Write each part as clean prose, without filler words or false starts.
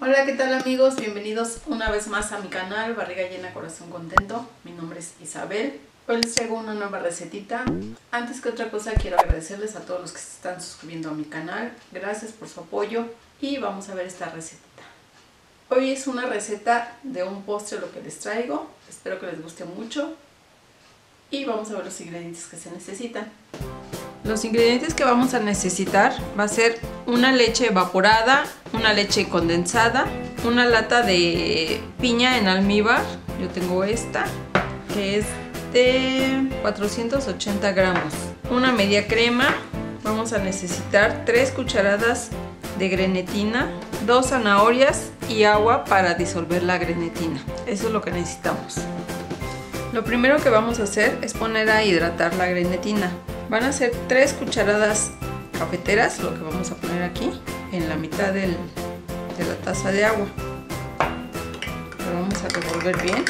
Hola, ¿qué tal amigos? Bienvenidos una vez más a mi canal Barriga Llena, Corazón Contento. Mi nombre es Isabel. Hoy les traigo una nueva recetita. Antes que otra cosa quiero agradecerles a todos los que se están suscribiendo a mi canal. Gracias por su apoyo y vamos a ver esta recetita. Hoy es una receta de un postre lo que les traigo. Espero que les guste mucho. Y vamos a ver los ingredientes que se necesitan. Los ingredientes que vamos a necesitar va a ser una leche evaporada, una leche condensada, una lata de piña en almíbar, yo tengo esta, que es de 480 gramos, una media crema, vamos a necesitar 3 cucharadas de grenetina, 2 zanahorias y agua para disolver la grenetina. Eso es lo que necesitamos. Lo primero que vamos a hacer es poner a hidratar la grenetina. Van a ser 3 cucharadas cafeteras, lo que vamos a poner aquí, en la mitad de la taza de agua. Lo vamos a revolver bien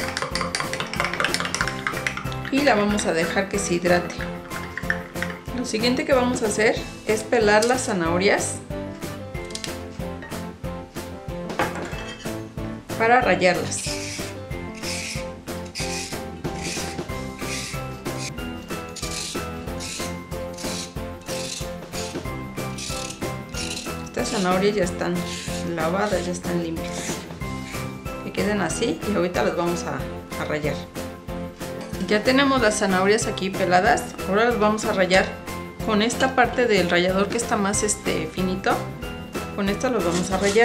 y la vamos a dejar que se hidrate. Lo siguiente que vamos a hacer es pelar las zanahorias para rallarlas. Estas zanahorias ya están lavadas, ya están limpias. Que queden así y ahorita las vamos a rallar. Ya tenemos las zanahorias aquí peladas. Ahora las vamos a rallar con esta parte del rallador que está más finito. Con esta los vamos a rallar.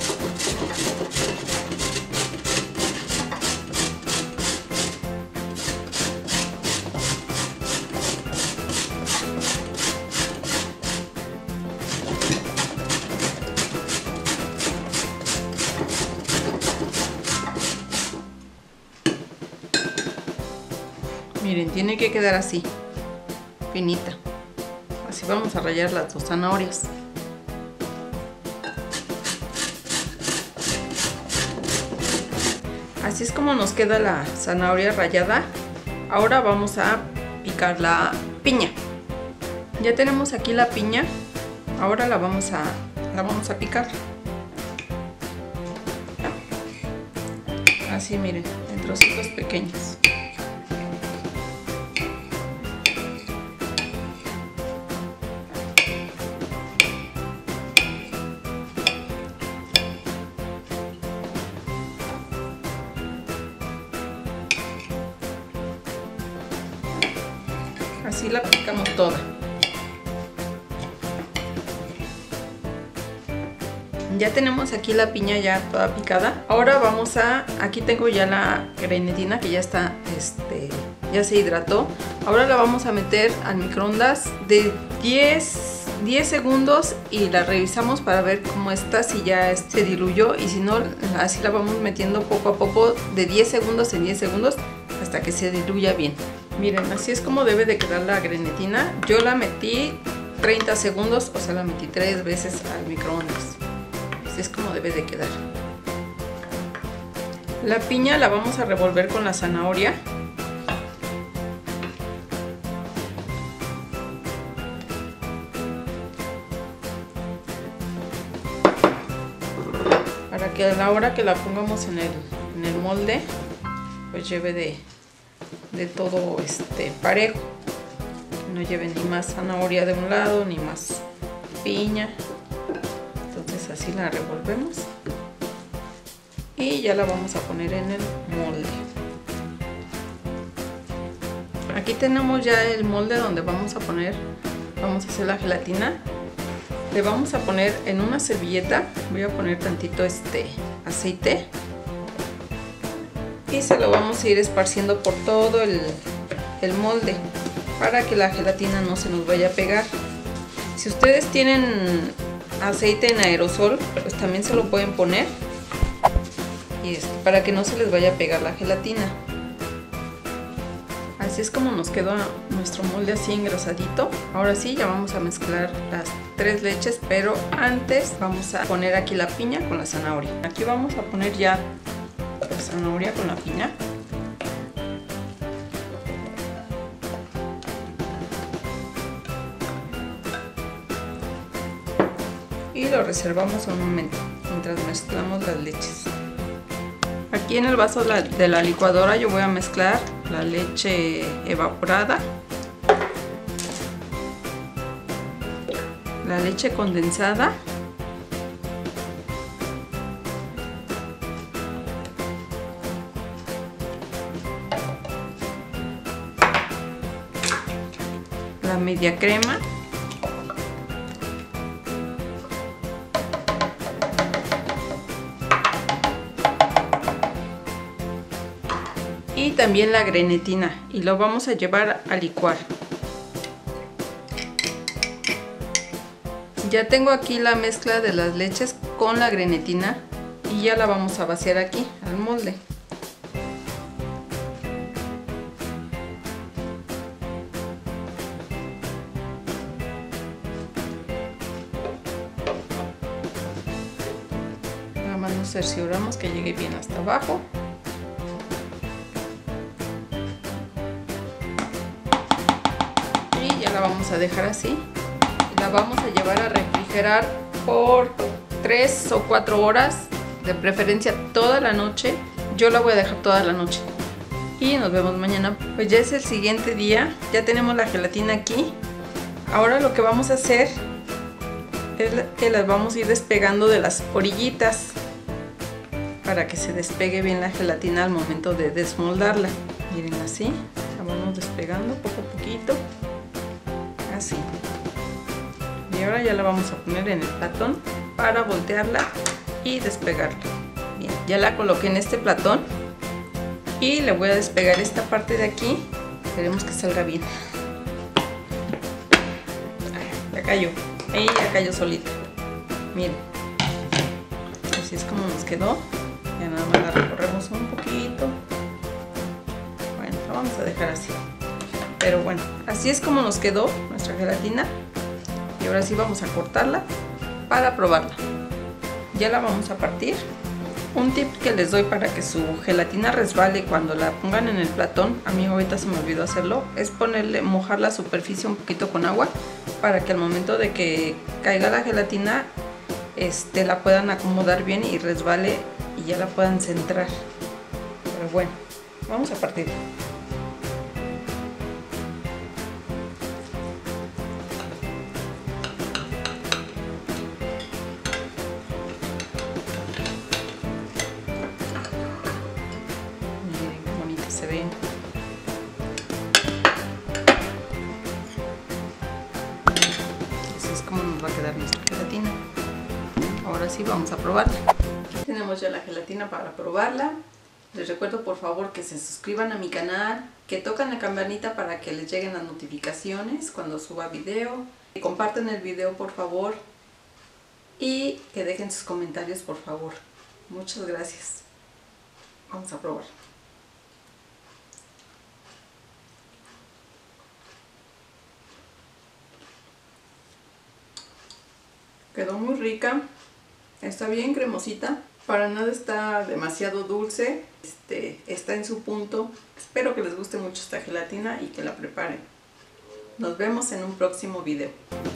Miren, tiene que quedar así, finita. Así vamos a rallar las 2 zanahorias. Así es como nos queda la zanahoria rallada. Ahora vamos a picar la piña. Ya tenemos aquí la piña. Ahora la vamos a picar. Así, miren, en trocitos pequeños. Así la picamos toda. Ya tenemos aquí la piña ya toda picada. Ahora vamos aquí tengo ya la grenetina que ya está, ya se hidrató. Ahora la vamos a meter al microondas de 10 segundos y la revisamos para ver cómo está, si ya se diluyó, y si no, así la vamos metiendo poco a poco de 10 segundos en 10 segundos hasta que se diluya bien. Miren, así es como debe de quedar la grenetina. Yo la metí 30 segundos, o sea, la metí 3 veces al microondas. Así es como debe de quedar. La piña la vamos a revolver con la zanahoria. Para que a la hora que la pongamos en el molde, pues lleve de todo parejo, que no lleve ni más zanahoria de un lado ni más piña. Entonces así la revolvemos y ya la vamos a poner en el molde. Aquí tenemos ya el molde donde vamos a hacer la gelatina. Le vamos a poner en una servilleta, voy a poner tantito aceite y se lo vamos a ir esparciendo por todo el molde para que la gelatina no se nos vaya a pegar. Si ustedes tienen aceite en aerosol, pues también se lo pueden poner, y para que no se les vaya a pegar la gelatina. Así es como nos quedó nuestro molde, así engrasadito. Ahora sí, ya vamos a mezclar las 3 leches, pero antes vamos a poner aquí la piña con la zanahoria. Aquí vamos a poner ya la zanahoria con la piña. Y lo reservamos un momento. mientras mezclamos las leches. Aquí en el vaso de la licuadora yo voy a mezclar la leche evaporada, la leche condensada, la media crema, y también la grenetina, y lo vamos a llevar a licuar. Ya tengo aquí la mezcla de las leches con la grenetina y ya la vamos a vaciar aquí al molde. Nada más nos cercioramos que llegue bien hasta abajo. Ya la vamos a dejar así, la vamos a llevar a refrigerar por 3 o 4 horas, de preferencia toda la noche. Yo la voy a dejar toda la noche y nos vemos mañana. Pues ya es el siguiente día, ya tenemos la gelatina aquí. Ahora lo que vamos a hacer es que las vamos a ir despegando de las orillitas para que se despegue bien la gelatina al momento de desmoldarla. Miren, así la vamos despegando poco a poquito. Así. Y ahora ya la vamos a poner en el platón para voltearla y despegarla. Bien, ya la coloqué en este platón y le voy a despegar esta parte de aquí. Esperemos que salga bien. Ya cayó. Ahí ya cayó solita. Miren. Así es como nos quedó. Ya nada más la recorremos un poquito. Bueno, la vamos a dejar así. Pero bueno, así es como nos quedó nuestra gelatina. Y ahora sí vamos a cortarla para probarla. Ya la vamos a partir. Un tip que les doy para que su gelatina resbale cuando la pongan en el platón, a mí ahorita se me olvidó hacerlo, es mojar la superficie un poquito con agua para que al momento de que caiga la gelatina la puedan acomodar bien y resbale y ya la puedan centrar. Pero bueno, vamos a partir. Se ven. Así es como nos va a quedar nuestra gelatina. Ahora sí vamos a probarla. Aquí tenemos ya la gelatina para probarla. Les recuerdo por favor que se suscriban a mi canal, que toquen la campanita para que les lleguen las notificaciones cuando suba video, que compartan el video por favor y que dejen sus comentarios por favor. Muchas gracias. Vamos a probar. Quedó muy rica, está bien cremosita, para nada está demasiado dulce, está en su punto. Espero que les guste mucho esta gelatina y que la preparen. Nos vemos en un próximo video.